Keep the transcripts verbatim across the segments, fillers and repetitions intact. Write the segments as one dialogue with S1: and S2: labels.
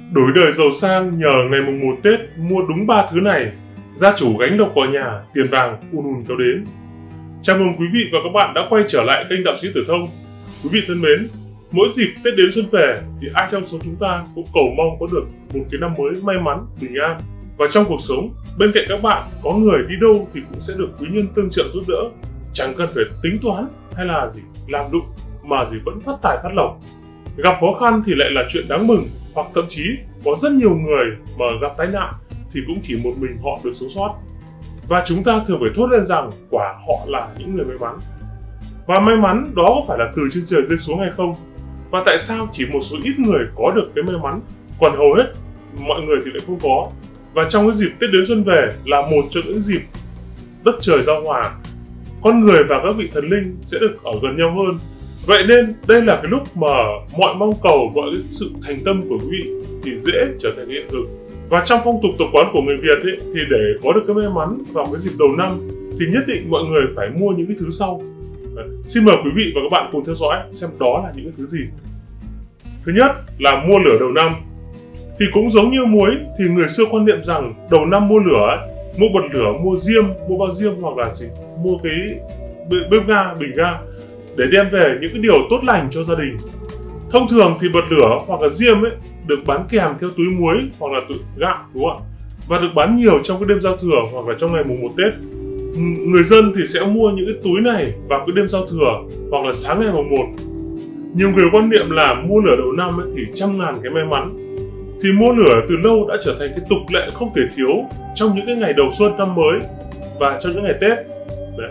S1: Đổi đời giàu sang nhờ ngày mùng một Tết mua đúng ba thứ này, gia chủ gánh lộc vào nhà, tiền vàng ùn ùn kéo đến. Chào mừng quý vị và các bạn đã quay trở lại kênh Đạo Sĩ Tử Thông. Quý vị thân mến, mỗi dịp Tết đến xuân về thì ai trong số chúng ta cũng cầu mong có được một cái năm mới may mắn, bình an. Và trong cuộc sống, bên cạnh các bạn có người đi đâu thì cũng sẽ được quý nhân tương trợ giúp đỡ, chẳng cần phải tính toán hay là gì làm đụng mà gì vẫn phát tài phát lộc. Gặp khó khăn thì lại là chuyện đáng mừng, hoặc thậm chí có rất nhiều người mà gặp tai nạn thì cũng chỉ một mình họ được sống sót. Và chúng ta thường phải thốt lên rằng quả họ là những người may mắn. Và may mắn đó có phải là từ trên trời rơi xuống hay không? Và tại sao chỉ một số ít người có được cái may mắn, còn hầu hết mọi người thì lại không có? Và trong cái dịp Tết đến xuân về là một trong những dịp đất trời giao hòa, con người và các vị thần linh sẽ được ở gần nhau hơn. Vậy nên đây là cái lúc mà mọi mong cầu, mọi cái sự thành tâm của quý vị thì dễ trở thành hiện thực. Và trong phong tục tập quán của người Việt ấy, thì để có được cái may mắn vào cái dịp đầu năm thì nhất định mọi người phải mua những cái thứ sau. Đấy. Xin mời quý vị và các bạn cùng theo dõi xem đó là những cái thứ gì. Thứ nhất là mua lửa đầu năm. Thì cũng giống như muối thì người xưa quan niệm rằng đầu năm mua lửa, mua bật lửa, mua diêm, mua bao diêm hoặc là gì, mua cái bếp ga, bình ga để đem về những cái điều tốt lành cho gia đình. Thông thường thì bật lửa hoặc là diêm ấy được bán kèm theo túi muối hoặc là túi gạo, đúng không ạ? Và được bán nhiều trong cái đêm giao thừa hoặc là trong ngày mùng một Tết. Người dân thì sẽ mua những cái túi này vào cái đêm giao thừa hoặc là sáng ngày mùng một. Nhiều người quan niệm là mua lửa đầu năm ấy thì trăm ngàn cái may mắn. Thì mua lửa từ lâu đã trở thành cái tục lệ không thể thiếu trong những cái ngày đầu xuân năm mới và trong những ngày Tết. Đấy.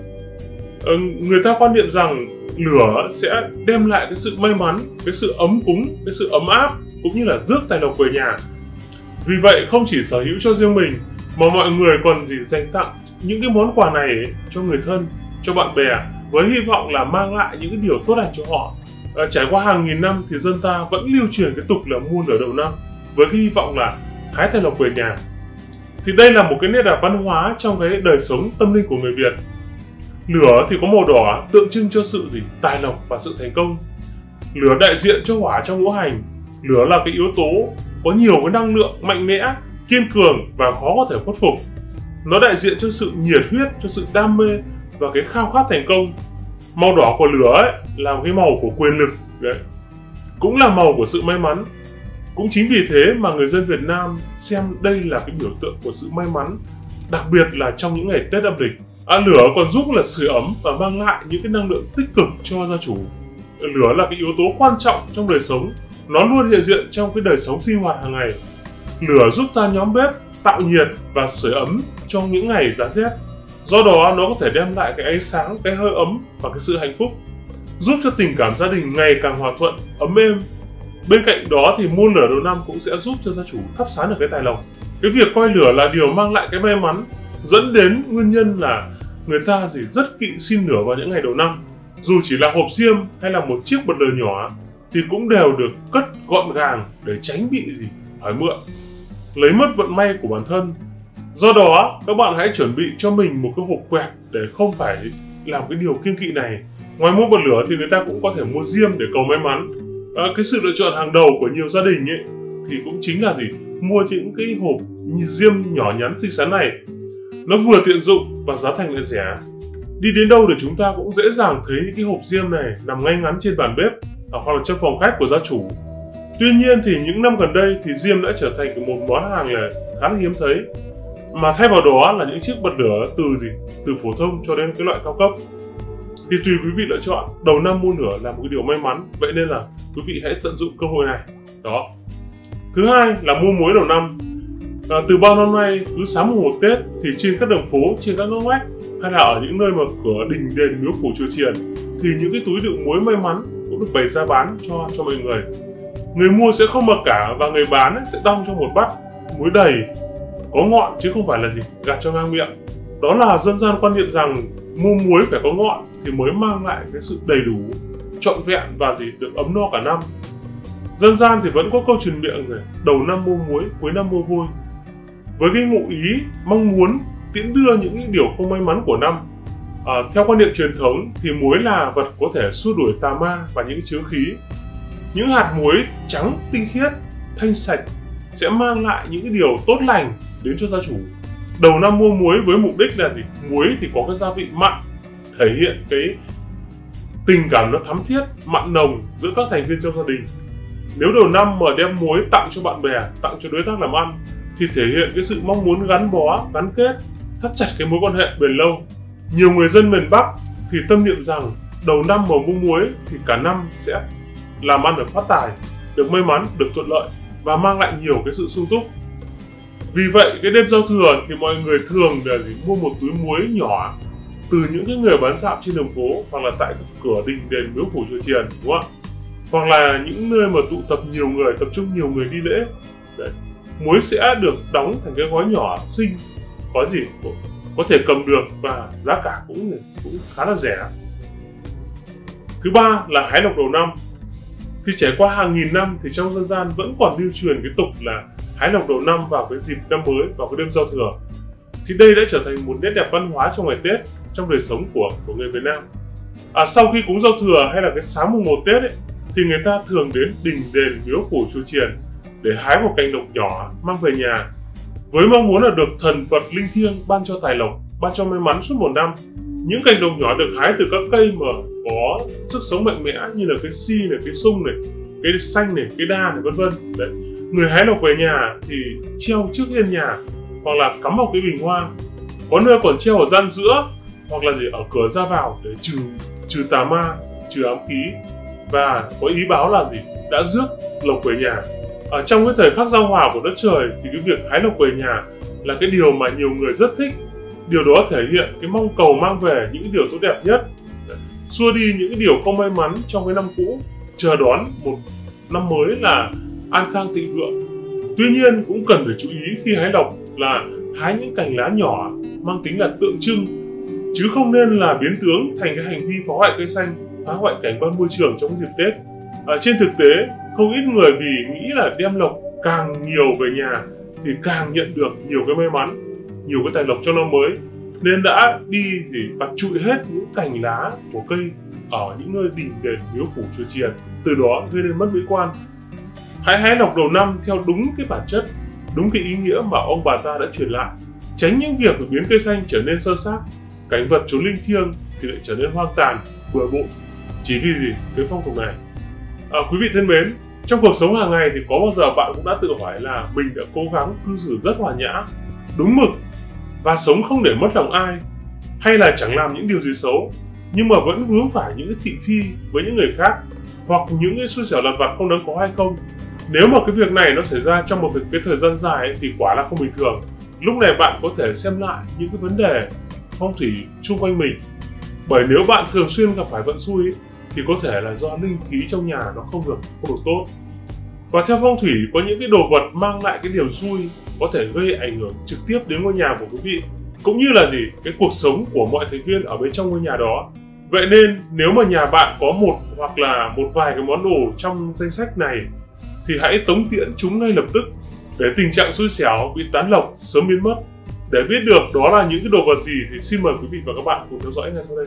S1: Ờ, người ta quan niệm rằng lửa sẽ đem lại cái sự may mắn, cái sự ấm cúng, cái sự ấm áp cũng như là rước tài lộc về nhà. Vì vậy không chỉ sở hữu cho riêng mình mà mọi người còn gì dành tặng những cái món quà này ấy, cho người thân, cho bạn bè với hy vọng là mang lại những cái điều tốt lành cho họ. À, trải qua hàng nghìn năm thì dân ta vẫn lưu truyền cái tục là mua lửa đầu năm với cái hy vọng là hái tài lộc về nhà. Thì đây là một cái nét đẹp văn hóa trong cái đời sống tâm linh của người Việt. Lửa thì có màu đỏ tượng trưng cho sự gì tài lộc và sự thành công. Lửa đại diện cho hỏa trong ngũ hành. Lửa là cái yếu tố có nhiều cái năng lượng mạnh mẽ, kiên cường và khó có thể khuất phục. Nó đại diện cho sự nhiệt huyết, cho sự đam mê và cái khao khát thành công. Màu đỏ của lửa ấy là cái màu của quyền lực, đấy. Cũng là màu của sự may mắn. Cũng chính vì thế mà người dân Việt Nam xem đây là cái biểu tượng của sự may mắn, đặc biệt là trong những ngày Tết âm lịch. À, lửa còn giúp là sưởi ấm và mang lại những cái năng lượng tích cực cho gia chủ. Lửa là cái yếu tố quan trọng trong đời sống, nó luôn hiện diện trong cái đời sống sinh hoạt hàng ngày. Lửa giúp ta nhóm bếp, tạo nhiệt và sưởi ấm trong những ngày giá rét. Do đó nó có thể đem lại cái ánh sáng, cái hơi ấm và cái sự hạnh phúc, giúp cho tình cảm gia đình ngày càng hòa thuận, ấm êm. Bên cạnh đó thì mua lửa đầu năm cũng sẽ giúp cho gia chủ thắp sáng được cái tài lộc. Cái việc coi lửa là điều mang lại cái may mắn, dẫn đến nguyên nhân là người ta gì rất kỵ xin lửa vào những ngày đầu năm. Dù chỉ là hộp diêm hay là một chiếc bật lửa nhỏ thì cũng đều được cất gọn gàng để tránh bị gì hỏi mượn, lấy mất vận may của bản thân. Do đó các bạn hãy chuẩn bị cho mình một cái hộp quẹt để không phải làm cái điều kiêng kỵ này. Ngoài mua bật lửa thì người ta cũng có thể mua diêm để cầu may mắn. À, cái sự lựa chọn hàng đầu của nhiều gia đình ấy thì cũng chính là gì mua những cái hộp diêm nhỏ nhắn xinh xắn này. Nó vừa tiện dụng và giá thành lại rẻ. Đi đến đâu thì chúng ta cũng dễ dàng thấy những cái hộp diêm này nằm ngay ngắn trên bàn bếp hoặc là trong phòng khách của gia chủ. Tuy nhiên thì những năm gần đây thì diêm đã trở thành một món hàng là khá là hiếm thấy, mà thay vào đó là những chiếc bật lửa từ gì từ phổ thông cho đến cái loại cao cấp. Thì tùy quý vị lựa chọn, đầu năm mua lửa là một cái điều may mắn, vậy nên là quý vị hãy tận dụng cơ hội này. Đó. Thứ hai là mua muối đầu năm. À, từ bao năm nay cứ sáng mùng một Tết thì trên các đường phố, trên các ngóc ngách hay là ở những nơi mà cửa đình đền miếu phủ chùa chiền thì những cái túi đựng muối may mắn cũng được bày ra bán cho cho mọi người. Người mua sẽ không mặc cả và người bán ấy sẽ đong trong một bát muối đầy, có ngọn chứ không phải là gì gạt cho ngang miệng. Đó là dân gian quan niệm rằng mua muối phải có ngọn thì mới mang lại cái sự đầy đủ, trọn vẹn và gì được ấm no cả năm. Dân gian thì vẫn có câu truyền miệng này, đầu năm mua muối, cuối năm mua vôi. Với cái ngụ ý mong muốn tiễn đưa những cái điều không may mắn của năm. À, theo quan niệm truyền thống thì muối là vật có thể xua đuổi tà ma và những chướng khí. Những hạt muối trắng tinh khiết thanh sạch, sẽ mang lại những cái điều tốt lành đến cho gia chủ. Đầu năm mua muối với mục đích là gì? Muối thì có cái gia vị mặn, thể hiện cái tình cảm nó thắm thiết, mặn nồng giữa các thành viên trong gia đình. Nếu đầu năm mà đem muối tặng cho bạn bè, tặng cho đối tác làm ăn thì thể hiện cái sự mong muốn gắn bó, gắn kết, thắt chặt cái mối quan hệ bền lâu. Nhiều người dân miền Bắc thì tâm niệm rằng đầu năm mà mua muối thì cả năm sẽ làm ăn được phát tài, được may mắn, được thuận lợi và mang lại nhiều cái sự sung túc. Vì vậy cái đêm giao thừa thì mọi người thường là gì? Mua một túi muối nhỏ từ những cái người bán dạo trên đường phố hoặc là tại các cửa đình đền miếu phủ chùa chiền, đúng không ạ? Hoặc là những nơi mà tụ tập nhiều người, tập trung nhiều người đi lễ. Đấy. Muối sẽ được đóng thành cái gói nhỏ xinh, có gì có thể cầm được và giá cả cũng cũng khá là rẻ. Thứ ba là hái lộc đầu năm. Thì trải qua hàng nghìn năm thì trong dân gian vẫn còn lưu truyền cái tục là hái lộc đầu năm vào cái dịp năm mới, vào cái đêm giao thừa. Thì đây đã trở thành một nét đẹp văn hóa trong ngày Tết, trong đời sống của của người Việt Nam. À, sau khi cúng giao thừa hay là cái sáng mùng một Tết ấy, thì người ta thường đến đình đền miếu phủ chùa chiền để hái một cành lộc nhỏ mang về nhà, với mong muốn là được thần Phật linh thiêng ban cho tài lộc, ban cho may mắn suốt một năm. Những cành lộc nhỏ được hái từ các cây mà có sức sống mạnh mẽ như là cái si này, cái sung này, cái xanh này, cái đa này, vân vân. Đấy. Người hái lộc về nhà thì treo trước hiên nhà hoặc là cắm vào cái bình hoa, có nơi còn treo ở gian giữa hoặc là gì ở cửa ra vào để trừ trừ tà ma, trừ ám khí, và có ý báo là gì đã rước lộc về nhà. Ở trong cái thời khắc giao hòa của đất trời thì cái việc hái lộc về nhà là cái điều mà nhiều người rất thích. Điều đó thể hiện cái mong cầu mang về những điều tốt đẹp nhất, xua đi những cái điều không may mắn trong cái năm cũ, chờ đón một năm mới là an khang thịnh vượng. Tuy nhiên cũng cần phải chú ý khi hái lộc là hái những cành lá nhỏ mang tính là tượng trưng, chứ không nên là biến tướng thành cái hành vi phá hoại cây xanh, phá hoại cảnh quan môi trường trong dịp Tết. À, trên thực tế, không ít người vì nghĩ là đem lộc càng nhiều về nhà thì càng nhận được nhiều cái may mắn, nhiều cái tài lộc trong năm mới, nên đã đi thì vặt trụi hết những cành lá của cây ở những nơi đình đền miếu phủ chùa chiền, từ đó gây nên mất mỹ quan. Hãy hái lộc đầu năm theo đúng cái bản chất, đúng cái ý nghĩa mà ông bà ta đã truyền lại, tránh những việc biến cây xanh trở nên sơ xác, cảnh vật chốn linh thiêng thì lại trở nên hoang tàn, bừa bộn, chỉ vì gì cái phong tục này. À, quý vị thân mến, trong cuộc sống hàng ngày thì có bao giờ bạn cũng đã tự hỏi là mình đã cố gắng cư xử rất hòa nhã, đúng mực và sống không để mất lòng ai, hay là chẳng làm những điều gì xấu nhưng mà vẫn vướng phải những cái thị phi với những người khác, hoặc những cái xui xẻo lặt vặt không đáng có hay không? Nếu mà cái việc này nó xảy ra trong một cái thời gian dài ấy, thì quả là không bình thường. Lúc này bạn có thể xem lại những cái vấn đề phong thủy xung quanh mình, bởi nếu bạn thường xuyên gặp phải vận xui ấy, thì có thể là do linh khí trong nhà nó không được không được tốt. Và theo phong thủy, có những cái đồ vật mang lại cái điều xui có thể gây ảnh hưởng trực tiếp đến ngôi nhà của quý vị, cũng như là gì cái cuộc sống của mọi thành viên ở bên trong ngôi nhà đó. Vậy nên nếu mà nhà bạn có một hoặc là một vài cái món đồ trong danh sách này thì hãy tống tiễn chúng ngay lập tức để tình trạng xui xẻo bị tán lộc sớm biến mất. Để biết được đó là những cái đồ vật gì thì xin mời quý vị và các bạn cùng theo dõi ngay sau đây.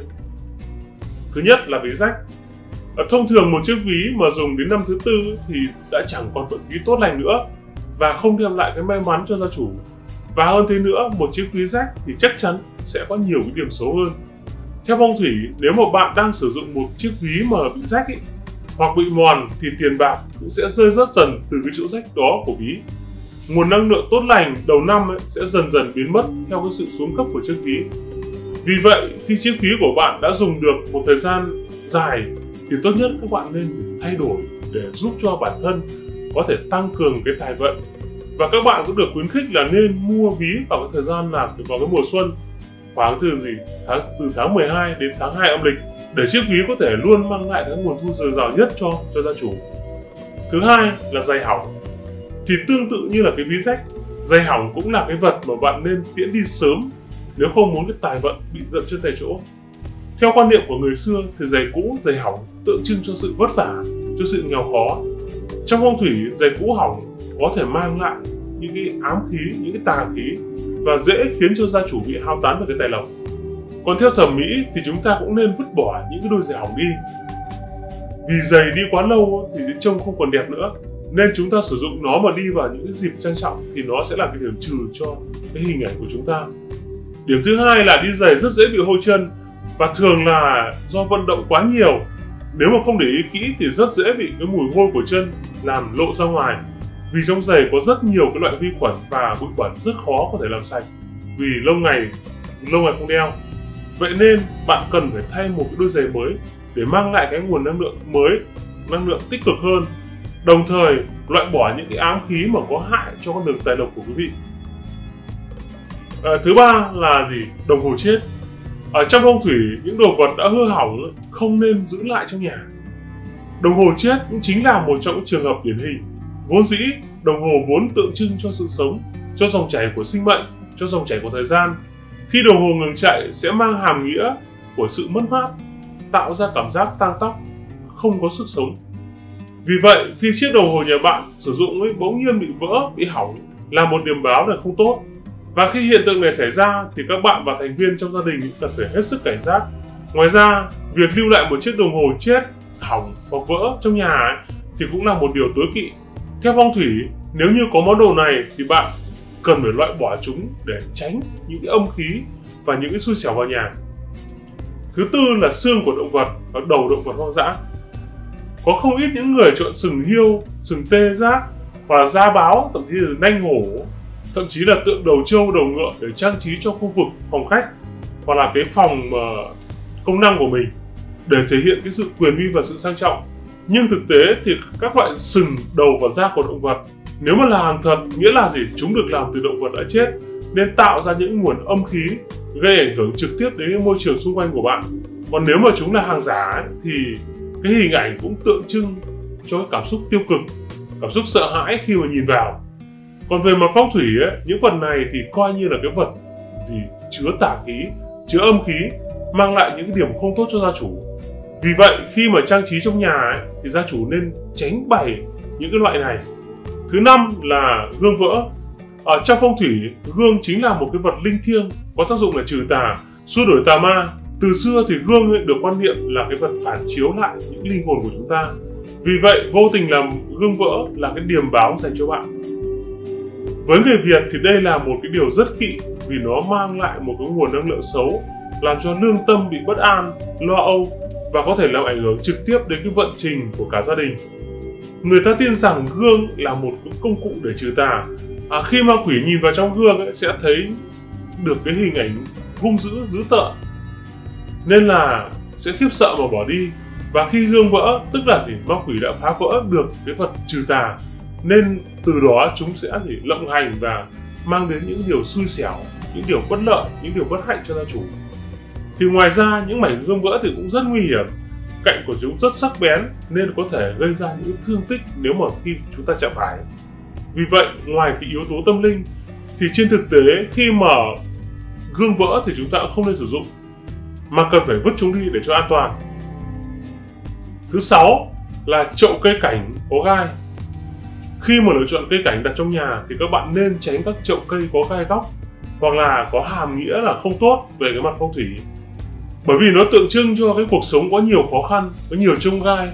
S1: Thứ nhất là ví rách. Thông thường một chiếc ví mà dùng đến năm thứ tư thì đã chẳng còn vận khí tốt lành nữa và không đem lại cái may mắn cho gia chủ. Và hơn thế nữa, một chiếc ví rách thì chắc chắn sẽ có nhiều cái điểm xấu hơn. Theo phong thủy, nếu mà bạn đang sử dụng một chiếc ví mà bị rách ấy, hoặc bị mòn thì tiền bạc cũng sẽ rơi rớt dần từ cái chỗ rách đó của ví. Nguồn năng lượng tốt lành đầu năm ấy sẽ dần dần biến mất theo cái sự xuống cấp của chiếc ví. Vì vậy, khi chiếc ví của bạn đã dùng được một thời gian dài thì tốt nhất các bạn nên thay đổi để giúp cho bản thân có thể tăng cường cái tài vận. Và các bạn cũng được khuyến khích là nên mua ví vào cái thời gian là vào cái mùa xuân, khoảng từ gì tháng từ tháng mười hai đến tháng hai âm lịch, để chiếc ví có thể luôn mang lại cái nguồn thu dồi dào nhất cho cho gia chủ. Thứ hai là giày hỏng. Thì tương tự như là cái ví rách, giày hỏng cũng là cái vật mà bạn nên tiễn đi sớm nếu không muốn cái tài vận bị dậm chân tại chỗ. Theo quan niệm của người xưa thì giày cũ, giày hỏng tượng trưng cho sự vất vả, cho sự nghèo khó. Trong phong thủy, giày cũ hỏng có thể mang lại những cái ám khí, những cái tà khí và dễ khiến cho gia chủ bị hao tán về cái tài lộc. Còn theo thẩm mỹ thì chúng ta cũng nên vứt bỏ những cái đôi giày hỏng đi. Vì giày đi quá lâu thì trông không còn đẹp nữa, nên chúng ta sử dụng nó mà đi vào những cái dịp trang trọng thì nó sẽ là cái điểm trừ cho cái hình ảnh của chúng ta. Điểm thứ hai là đi giày rất dễ bị hôi chân, và thường là do vận động quá nhiều. Nếu mà không để ý kỹ thì rất dễ bị cái mùi hôi của chân làm lộ ra ngoài. Vì trong giày có rất nhiều cái loại vi khuẩn và bụi bẩn rất khó có thể làm sạch vì lâu ngày lâu ngày không đeo. Vậy nên bạn cần phải thay một cái đôi giày mới để mang lại cái nguồn năng lượng mới, năng lượng tích cực hơn, đồng thời loại bỏ những cái ám khí mà có hại cho con đường tài lộc của quý vị. À, thứ ba là gì? Đồng hồ chết. Ở trong phong thủy, những đồ vật đã hư hỏng không nên giữ lại trong nhà. Đồng hồ chết cũng chính là một trong những trường hợp điển hình. Vốn dĩ, đồng hồ vốn tượng trưng cho sự sống, cho dòng chảy của sinh mệnh, cho dòng chảy của thời gian. Khi đồng hồ ngừng chạy sẽ mang hàm nghĩa của sự mất mát, tạo ra cảm giác tang tóc, không có sức sống. Vì vậy, khi chiếc đồng hồ nhà bạn sử dụng ấy bỗng nhiên bị vỡ, bị hỏng là một điểm báo là không tốt. Và khi hiện tượng này xảy ra thì các bạn và thành viên trong gia đình cần phải hết sức cảnh giác. Ngoài ra, việc lưu lại một chiếc đồng hồ chết, hỏng hoặc vỡ trong nhà ấy, thì cũng là một điều tối kỵ. Theo phong thủy, nếu như có món đồ này thì bạn cần phải loại bỏ chúng để tránh những cái âm khí và những cái xui xẻo vào nhà. Thứ tư là xương của động vật và đầu động vật hoang dã. Có không ít những người chọn sừng hiêu, sừng tê giác hoặc là da báo, thậm chí là nanh hổ, thậm chí là tượng đầu trâu, đầu ngựa để trang trí cho khu vực phòng khách hoặc là cái phòng uh, công năng của mình để thể hiện cái sự quyền uy và sự sang trọng. Nhưng thực tế thì các loại sừng, đầu và da của động vật nếu mà là hàng thật nghĩa là gì? Chúng được làm từ động vật đã chết nên tạo ra những nguồn âm khí gây ảnh hưởng trực tiếp đến môi trường xung quanh của bạn. Còn nếu mà chúng là hàng giả ấy, thì cái hình ảnh cũng tượng trưng cho cái cảm xúc tiêu cực, cảm xúc sợ hãi khi mà nhìn vào. Còn về mặt phong thủy ấy, những vật này thì coi như là cái vật gì chứa tà khí, chứa âm khí, mang lại những điểm không tốt cho gia chủ. Vì vậy khi mà trang trí trong nhà ấy, thì gia chủ nên tránh bày những cái loại này. Thứ năm là gương vỡ. Ở trong phong thủy, gương chính là một cái vật linh thiêng có tác dụng là trừ tà, xua đuổi tà ma. Từ xưa thì gương ấy được quan niệm là cái vật phản chiếu lại những linh hồn của chúng ta. Vì vậy vô tình làm gương vỡ là cái điềm báo dành cho bạn. Với người Việt thì đây là một cái điều rất kỵ vì nó mang lại một cái nguồn năng lượng xấu, làm cho lương tâm bị bất an, lo âu và có thể làm ảnh hưởng trực tiếp đến cái vận trình của cả gia đình. Người ta tin rằng gương là một công cụ để trừ tà. À, khi ma quỷ nhìn vào trong gương ấy, sẽ thấy được cái hình ảnh hung dữ, dữ tợn, nên là sẽ khiếp sợ mà bỏ đi. Và khi gương vỡ, tức là gì? Ma quỷ đã phá vỡ được cái vật trừ tà, nên từ đó chúng sẽ gì? Lộng hành và mang đến những điều xui xẻo, những điều bất lợi, những điều bất hạnh cho gia chủ. Thì ngoài ra những mảnh gương vỡ thì cũng rất nguy hiểm. Cạnh của chúng rất sắc bén nên có thể gây ra những thương tích nếu mà khi chúng ta chạm phải. Vì vậy, ngoài cái yếu tố tâm linh thì trên thực tế khi mà gương vỡ thì chúng ta cũng không nên sử dụng, mà cần phải vứt chúng đi để cho an toàn. Thứ sáu là chậu cây cảnh có gai. Khi mà lựa chọn cây cảnh đặt trong nhà thì các bạn nên tránh các chậu cây có gai góc hoặc là có hàm nghĩa là không tốt về cái mặt phong thủy. Bởi vì nó tượng trưng cho cái cuộc sống có nhiều khó khăn, có nhiều chông gai,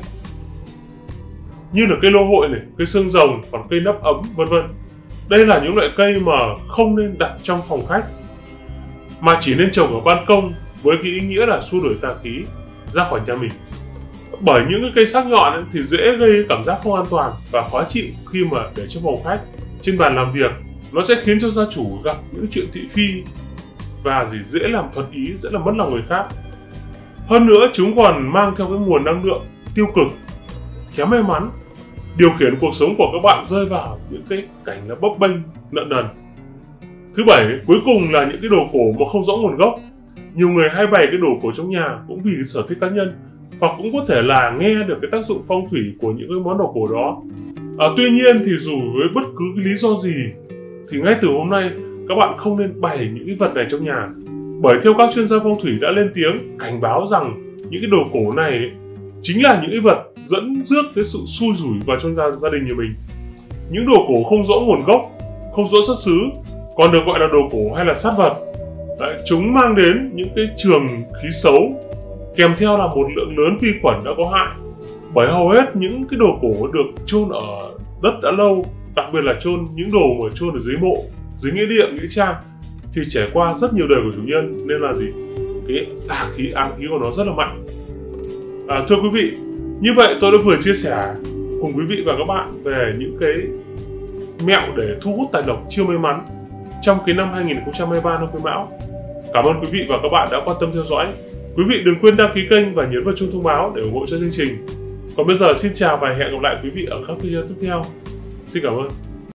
S1: như là cây lô hội này, cây xương rồng, còn cây nắp ấm, vân vân. Đây là những loại cây mà không nên đặt trong phòng khách, mà chỉ nên trồng ở ban công với cái ý nghĩa là xua đuổi tà khí ra khỏi nhà mình. Bởi những cái cây sắc nhọn ấy, thì dễ gây cảm giác không an toàn và khó chịu khi mà để trong phòng khách, trên bàn làm việc. Nó sẽ khiến cho gia chủ gặp những chuyện thị phi và gì dễ làm thuận ý, dễ làm mất lòng người khác. Hơn nữa chúng còn mang theo cái nguồn năng lượng tiêu cực, kém may mắn, điều khiển cuộc sống của các bạn rơi vào những cái cảnh là bấp bênh, nợ nần. Thứ bảy, cuối cùng là những cái đồ cổ mà không rõ nguồn gốc. Nhiều người hay bày cái đồ cổ trong nhà cũng vì sở thích cá nhân, hoặc cũng có thể là nghe được cái tác dụng phong thủy của những cái món đồ cổ đó. À, tuy nhiên thì dù với bất cứ cái lý do gì thì ngay từ hôm nay các bạn không nên bày những cái vật này trong nhà. Bởi theo các chuyên gia phong thủy đã lên tiếng cảnh báo rằng những cái đồ cổ này ấy, chính là những cái vật dẫn rước cái sự xui rủi vào trong gia, gia đình nhà mình. Những đồ cổ không rõ nguồn gốc, không rõ xuất xứ, còn được gọi là đồ cổ hay là sát vật. Đấy, chúng mang đến những cái trường khí xấu, kèm theo là một lượng lớn vi khuẩn đã có hại. Bởi hầu hết những cái đồ cổ được chôn ở đất đã lâu, đặc biệt là chôn những đồ mà chôn ở dưới mộ, dưới nghĩa địa, nghĩa trang thì trải qua rất nhiều đời của chủ nhân, nên là gì, cái tà khí, ám khí của nó rất là mạnh. À, thưa quý vị, như vậy tôi đã vừa chia sẻ cùng quý vị và các bạn về những cái mẹo để thu hút tài lộc chiêu may mắn trong cái năm hai nghìn không trăm hai mươi ba năm Quý Mão. Cảm ơn quý vị và các bạn đã quan tâm theo dõi. Quý vị đừng quên đăng ký kênh và nhấn vào chuông thông báo để ủng hộ cho chương trình. Còn bây giờ xin chào và hẹn gặp lại quý vị ở các video tiếp theo. Xin cảm ơn.